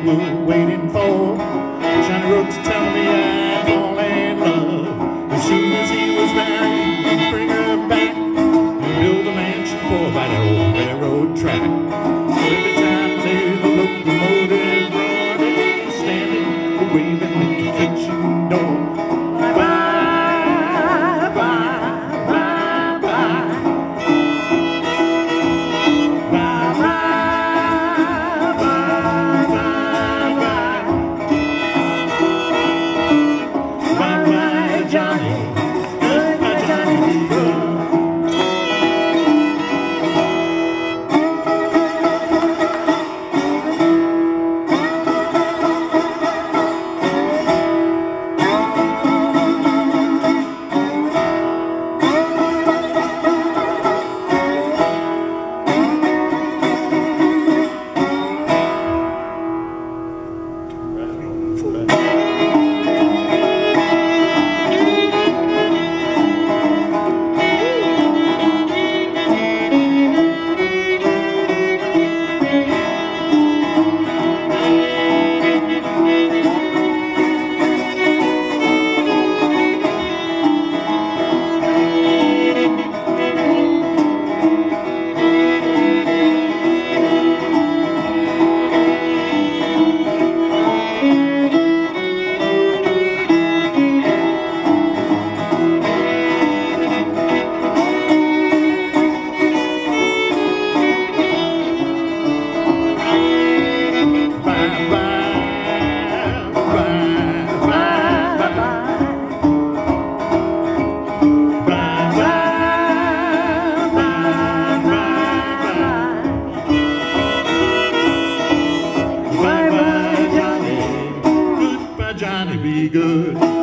were waiting for. Johnny wrote to tell me I'd fall in love. As soon as he was married, he'd bring her back and build a mansion for by the old railroad track. So every time the locomotive roared, they were standing waving at the kitchen door. Johnny, be good.